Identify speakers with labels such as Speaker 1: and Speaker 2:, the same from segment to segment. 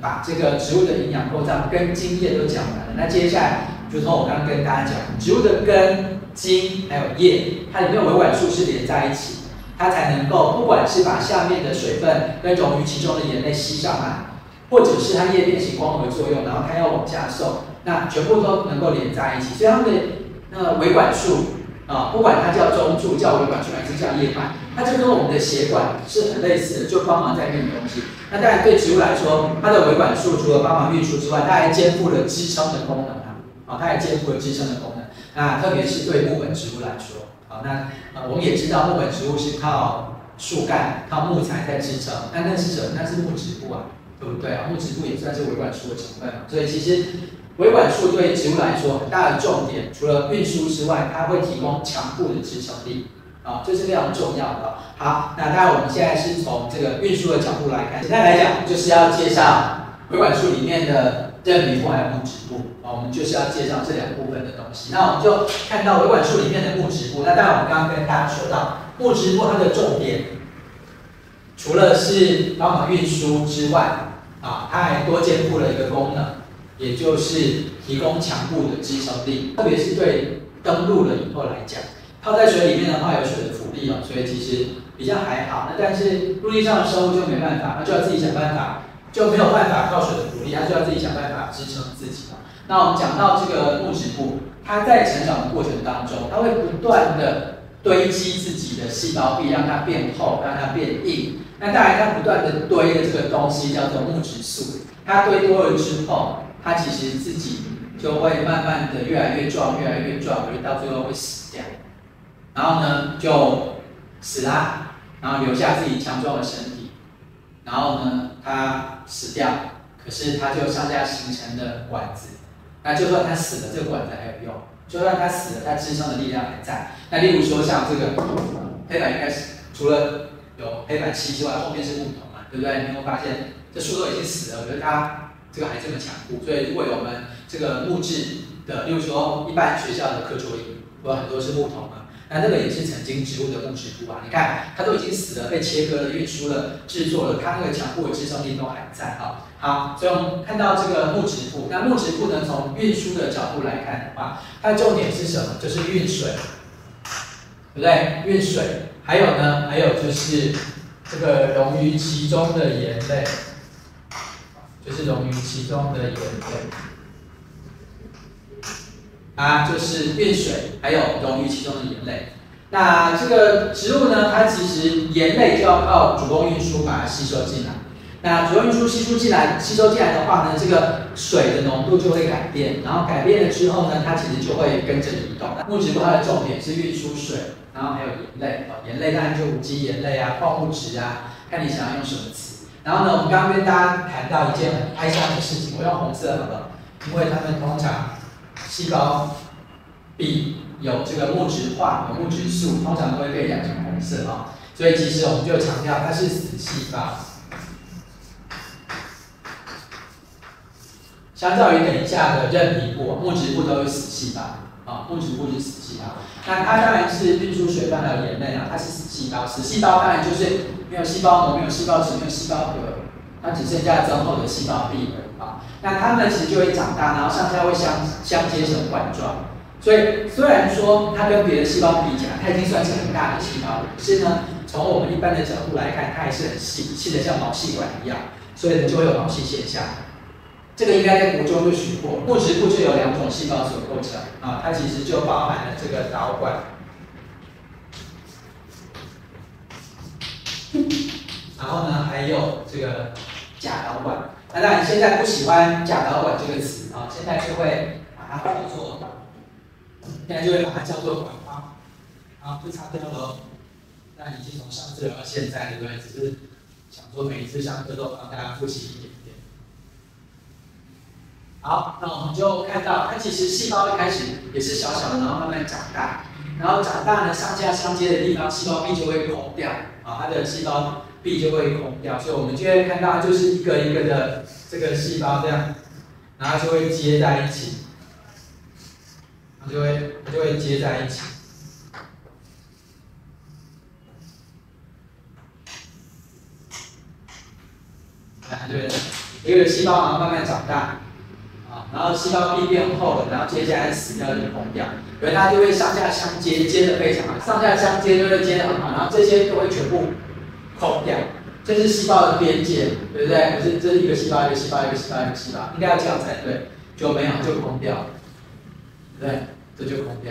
Speaker 1: 把这个植物的营养构造根茎叶都讲完了。那接下来，如同我刚刚跟大家讲，植物的根、茎还有叶，它里面有维管束是连在一起，它才能够不管是把下面的水分跟溶于其中的盐类吸上来，或者是它叶片起光合作用，然后它要往下送，那全部都能够连在一起。所以它们的维管束不管它叫中柱、叫维管束还是叫叶脉，它就跟我们的血管是很类似的，就帮忙在运东西。那当然对植物来说，它的维管束除了帮忙运输之外，它还肩负了支撑的功能它还肩负了支撑的功能。那特别是对木本植物来说，我们也知道木本植物是靠树干、靠木材在支撑，那是什么？那是木质部对不对木质部也算是维管束的成分所以其实维管束对植物来说很大的重点，除了运输之外，它会提供强固的支撑力这是非常重要的好，那当然我们现在是从这个运输的角度来看，简单来讲就是要介绍维管束里面的韧皮部还有木质部我们就是要介绍这两部分的东西。那我们就看到维管束里面的木质部，那当然我们刚刚跟大家说到，木质部它的重点除了是帮忙运输之外它还多肩负了一个功能，也就是提供强固的支撑力，特别是对登陆了以后来讲，泡在水里面的话有水的浮力所以其实比较还好。那但是陆地上的生物就没办法，它就要自己想办法，就没有办法靠水的浮力，它就要自己想办法支撑自己那我们讲到这个木质部，它在成长的过程当中，它会不断的堆积自己的细胞壁，让它变厚，让它变硬。那当然，它不断的堆的这个东西叫做木质素，它堆多了之后，它其实自己就会慢慢的越来越壮，越来越壮，而到最后会死掉。然后呢，就死啦，然后留下自己强壮的身体。然后呢，它死掉，可是它就上下形成了管子。那就算它死了，这个管子还有用；就算它死了，它支撑的力量还在。那例如说像这个黑板，应该是除了有黑板漆之外，后面是木头对不对？你会发现这树都已经死了，可是它这个还这么强固。所以如果有我们这个木质的，例如说一般学校的课桌椅，有很多是木头那这个也是曾经植物的木质部你看它都已经死了，被切割了、运输了、制作了，它那个强固的支撑力都还在好，所以我们看到这个木质部，那木质部呢，从运输的角度来看的话，它的重点是什么？就是运水，对不对？运水，还有呢，还有就是这个溶于其中的盐类，就是溶于其中的盐类。就是运水，还有溶于其中的盐类。那这个植物呢，它其实盐类就要靠主动运输把它吸收进来。那主动运输吸收进来的话呢，这个水的浓度就会改变，然后改变了之后呢，它其实就会跟着移动。木质部它的重点是运输水，然后还有盐类盐类当然就无机盐类矿物质看你想要用什么词。然后呢，我们刚刚跟大家谈到一件很哀伤的事情，我用红色好了，因为它们通常细胞壁有这个木质化，有木质素，通常都会被染成红色所以其实我们就强调它是死细胞。相较于等一下的韧皮部，木质部都是死细胞木质部是死细胞。那它当然是运输水分还有盐类它是死细胞。死细胞当然就是没有细胞膜、没有细胞质、没有细胞核，它只剩下增厚的细胞壁而已那它们其实就会长大，然后上下会相接成管状。所以虽然说它跟别的细胞比起来，它已经算是很大的细胞了，可是呢，从我们一般的角度来看，它还是很细，细的像毛细管一样，所以呢就会有毛细现象。这个应该在国中就学过，木质部就有2种细胞所构成它其实就包含了这个导管，然后呢还有这个假导管。那当然现在不喜欢假导管这个词现在就会把它叫做管花就擦掉了那已经从上次聊到现在，对不对？只是想说每一次上课都帮大家复习一点点。好，那我们就看到，它其实细胞一开始也是小小的，然后慢慢长大，然后长大呢，上下相接的地方，细胞壁就会空掉它的细胞壁就会空掉，所以我们就会看到它就是一个一个的这个细胞这样，然后就会接在一起，它就会接在一起。它就会一个细胞然后慢慢长大，然后细胞壁变厚了，然后接下来死掉就空掉，所以它就会上下相接，接得非常好，上下相接就会接得很好，然后这些都会全部空掉，这是细胞的边界，对不对？不是这是一个细胞一个细胞一个细胞一个细胞，应该要这样才对，就没有就空掉，对不对？这就空掉，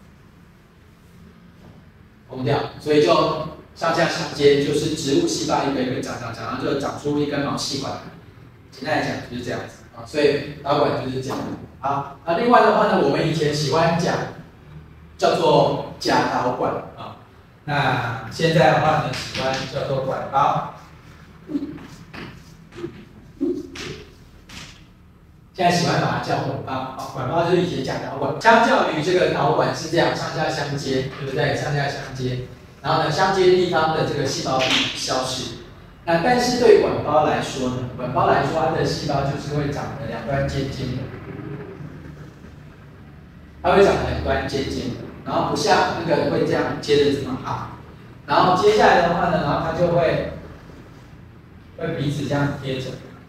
Speaker 1: 空掉，所以就上下相接，就是植物细胞一个一个长，然后就长出一根毛细管。简单来讲就是这样子啊，所以导管就是这样。好，那另外的话呢，我们以前喜欢讲叫做假导管啊，那现在的话呢，喜欢叫做管包。现在喜欢把它叫管包啊，管包就是以前讲导管。相较于这个导管是这样上下相接，对不对？上下相接，然后呢，相接地方的这个细胞壁消失。那但是对管包来说呢，管包来说它的细胞就是会长得两端尖尖的，它会长得两端尖尖的，然后不像那个会这样接的这么好。然后接下来的话呢，然后它就会彼此这样贴着。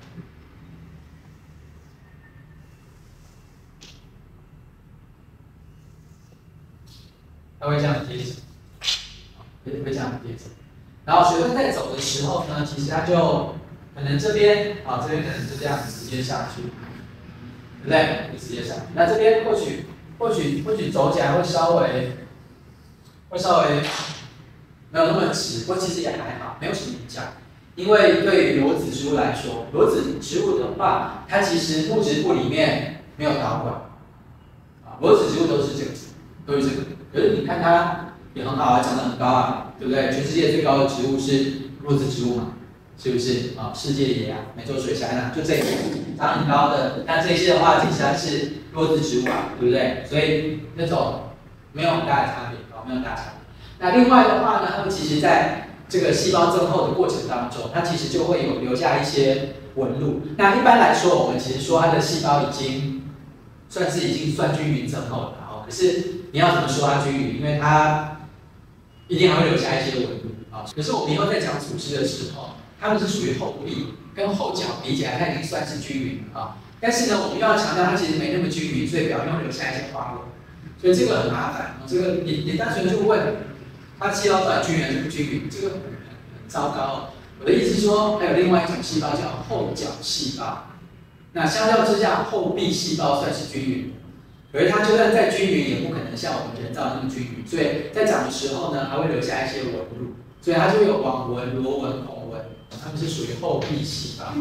Speaker 1: 它会这样贴着，会这样贴着。然后水分在走的时候呢，其实它就可能这边这边可能就这样直接下去，对不对？就直接下去。那这边或许走起来会稍微没有那么直，不过其实也还好，没有什么影响。因为对于裸子植物来说，裸子植物的话，它其实木质部里面没有导管，裸子植物都是这个，都是这个。可是你看它也很好啊，长得很高啊，对不对？全世界最高的植物是裸子植物嘛，是不是？世界野美洲水杉就这个长很高的，那这些的话，其实它是裸子植物啊，对不对？所以那种没有很大的差别，没有很大差别。那另外的话呢，它们其实在这个细胞增厚的过程当中，它其实就会有留下一些纹路。那一般来说，我们其实说它的细胞已经算均匀增厚了，可是你要怎么说它均匀？因为它一定还会留下一些纹路啊。可是我们以后在讲组织的时候，它们是属于后壁跟后脚比起来，它已经算是均匀啊。但是呢，我们又要强调它其实没那么均匀，所以表面会留下一些花纹，所以这个很麻烦。这个你单纯就问它细胞到底均匀还是不均匀，这个很糟糕。我的意思是说，还有另外一种细胞叫后脚细胞。那相较之下，后壁细胞算是均匀，可是它就算再均匀，也不可能像我们人造那么均匀。所以在长的时候呢，还会留下一些纹路，所以它就会有网纹、螺纹、孔纹，它们是属于后壁细胞。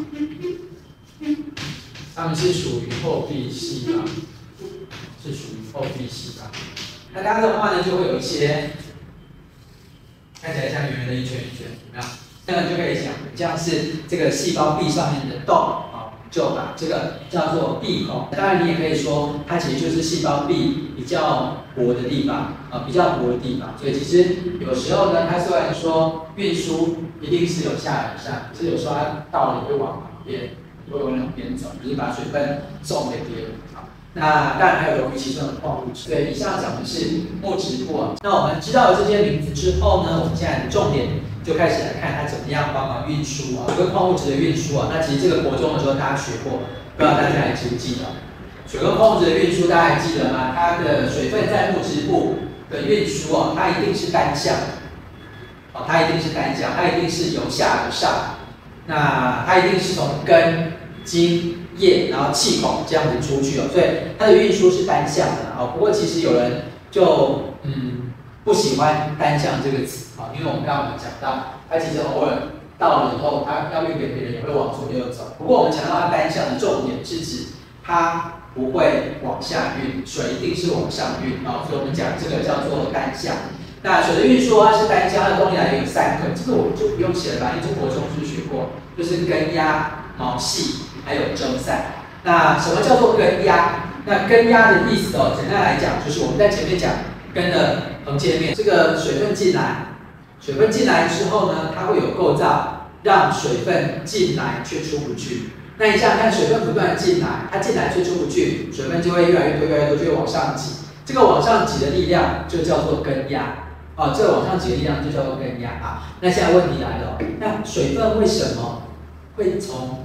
Speaker 1: 它们是属于后壁细胞，是属于后壁细胞。那它的话呢，就会有一些看起来像圆圆的一圈一圈，有没有？这样就可以想，像是这个细胞壁上面的洞就把这个叫做壁孔。当然，你也可以说它其实就是细胞壁比较薄的地方比较薄的地方。所以其实有时候呢，它虽然说运输一定是由下而上，可是有时候它到了也会往旁边，会往两边走，就是把水分送给别人。那当然还有溶于其中的矿物质。对，以上讲的是木质部那我们知道了这些名字之后呢，我们现在的重点就开始来看它怎么样帮忙运输水跟矿物质的运输那其实这个国中的时候大家学过，不知道大家还记不记得？水跟矿物质的运输大家还记得吗？它的水分在木质部的运输它一定是单向它一定是单向，它一定是由下而上。那它一定是从根、茎、叶，然后气孔这样子出去所以它的运输是单向的不过其实有人就不喜欢单向这个词因为我们刚刚有讲到，它其实偶尔到了以后，它要运给别人也会往左右走。不过我们讲到它单向的重点是指它不会往下运，水一定是往上运所以我们讲这个叫做单向。那水的运输它是单向，它的动力来源有3个，这个我就不用写了吧，因为国中是学过，就是根压、毛细还有蒸散。那什么叫做根压？那根压的意思简单来讲，就是我们在前面讲根的横切面，这个水分进来之后呢，它会有构造让水分进来却出不去。那你想想看，水分不断进来，它进来却出不去，水分就会越来越多，越来越多，就会往上挤。这个往上挤的力量就叫做根压这个往上挤的力量就叫做根压那现在问题来了那水分为什么会从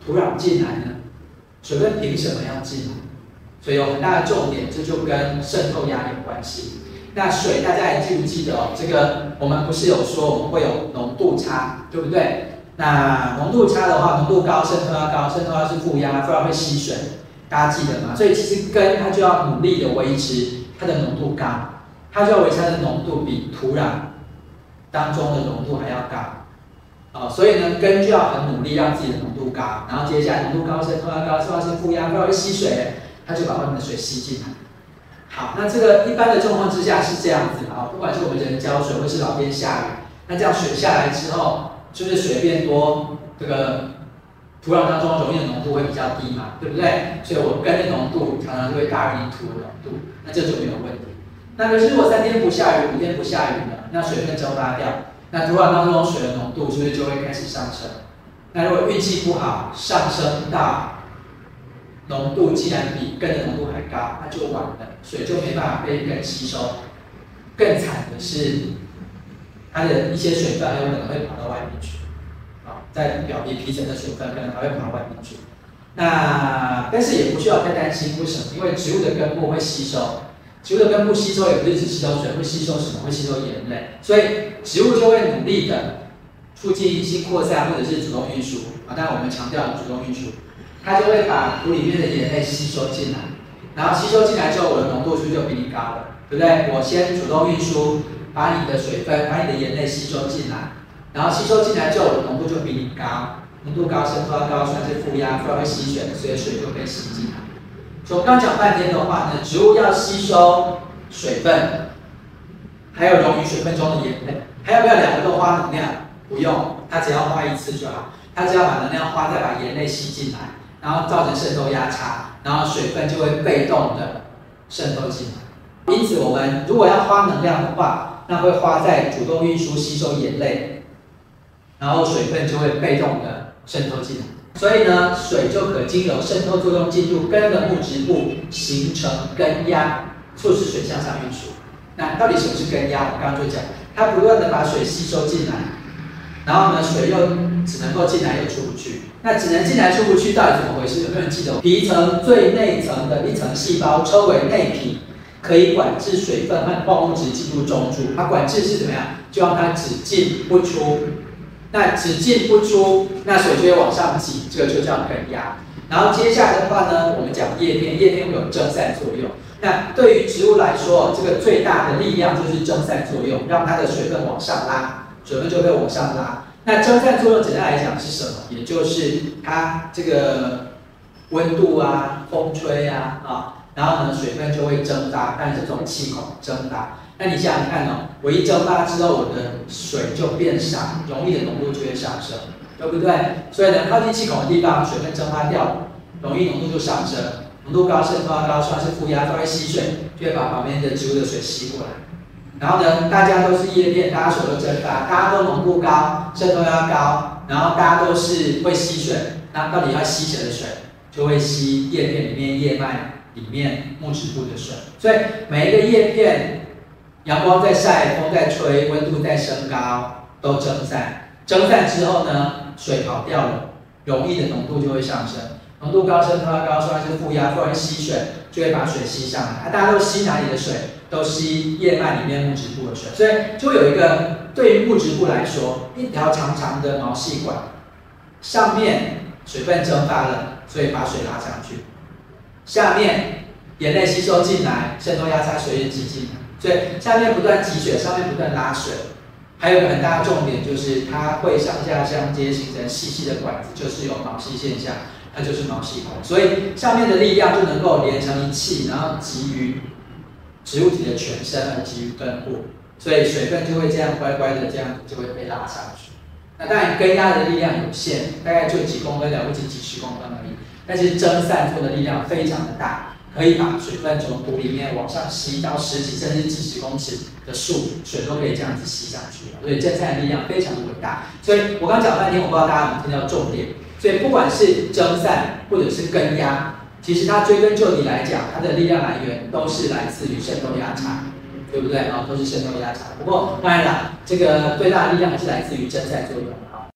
Speaker 1: 土壤进来呢？水分凭什么要进来？所以有很大的重点，这就跟渗透压有关系。那水大家还记不记得哦？这个我们不是有说我们会有浓度差，对不对？那浓度差的话，浓度高渗透压高，渗透压是负压，不然会吸水，大家记得吗？所以其实根它就要努力的维持它的浓度高，它就要维持它的浓度比土壤当中的浓度还要高。所以呢，根就要很努力让自己的浓度高，然后接下来浓度高，渗透压高，渗透压是负压，不然会吸水，它就把外面的水吸进来。好，那这个一般的状况之下是这样子啊，不管是我们人浇水，或是老天下雨，那这样水下来之后，是不是水变多，这个土壤当中溶液的浓度会比较低嘛，对不对？所以我根的浓度常常就会大于你土的浓度，那这就没有问题。那可是如果3天不下雨，5天不下雨呢，那水分蒸发掉，那土壤当中水的浓度是不是就会开始上升？那如果运气不好，上升到浓度既然比根的浓度还高，那就完了，水就没办法被根吸收。更惨的是，它的一些水分还有可能会跑到外面去，在表皮皮层的水分可能还会跑到外面去。那但是也不需要太担心，为什么？因为植物的根部会吸收，植物的根部吸收也不是只吸收水，会吸收什么？会吸收盐类，所以植物就会努力的促进性扩散或者是主动运输。当然我们强调主动运输。它就会把土里面的盐类吸收进来，然后吸收进来之后，我的浓度是不是就比你高了，对不对？我先主动运输，把你的水分、把你的盐类吸收进来，然后吸收进来之后，我的浓度就比你高，浓度高，渗透压高，算是负压，负压会吸水，所以水就被吸进来。所以我刚讲半天的话呢，植物要吸收水分，还有溶于水分中的盐类，还要不要2个都花能量？不用，它只要花一次就好，它只要把能量花在把盐类吸进来。然后造成渗透压差，然后水分就会被动的渗透进来。因此，我们如果要花能量的话，那会花在主动运输吸收盐类，然后水分就会被动的渗透进来。所以呢，水就可经由渗透作用进入根的木质部，形成根压，促使水向上运输。那到底什么是根压？我刚刚就讲，它不断的把水吸收进来，然后呢，水又只能够进来又出不去。那只能进来出不去，到底怎么回事？有没有人记得？皮层最内层的一层细胞称为内皮，可以管制水分和矿物质进入中柱。它管制是怎么样？就让它只进不出。那只进不出，那水就会往上挤，这个就叫根压。然后接下来的话呢，我们讲叶片，叶片会有蒸散作用。那对于植物来说，这个最大的力量就是蒸散作用，让它的水分往上拉，水分就会往上拉。那蒸散作用简单来讲是什么？也就是它这个温度啊、风吹啊，然后呢水分就会蒸发，但是这种气孔蒸发。那你想想看哦，我一蒸发之后，我的水就变少，溶液的浓度就会上升，对不对？所以呢，靠近气孔的地方，水分蒸发掉了，溶液浓度就上升，浓度高、渗透压高，算是负压，都会吸水，就会把旁边的植物的水吸过来。然后呢，大家都是叶片，大家水都蒸发，大家都浓度高，渗透压高，然后大家都是会吸水。那到底要吸谁的水？就会吸叶片里面、叶脉里面木质部的水。所以每一个叶片，阳光在晒，风在吹，温度在升高，都蒸散。蒸散之后呢，水跑掉了，溶液的浓度就会上升。浓度高、渗透压高，算是负压，不然吸水就会把水吸上来。大家都吸哪里的水？都吸叶脉里面木质部的水，所以就有一个对于木质部来说，一条长长的毛细管，上面水分蒸发了，所以把水拉上去；下面盐类吸收进来，渗透压差水也挤进来，所以下面不断挤水，上面不断拉水。还有一个很大的重点就是它会上下相接，形成细细的管子，就是有毛细现象，那就是毛细孔。所以上面的力量就能够连成一气，然后给予植物体的全身而给予根部，所以水分就会这样乖乖的这样就会被拉上去。那当然根压的力量有限，大概就几公分了不起几十公分而已，但是蒸散做的力量非常的大，可以把水分从土里面往上吸到10几甚至几十公尺的树，水都可以这样子吸上去，所以蒸散的力量非常的伟大。所以我刚讲半天，我不知道大家有没有听到重点。所以不管是蒸散或者是根压，其实它追根究底来讲，它的力量来源都是来自于渗透压差，对不对？都是渗透压差。不过当然了，这个最大的力量还是来自于蒸散作用。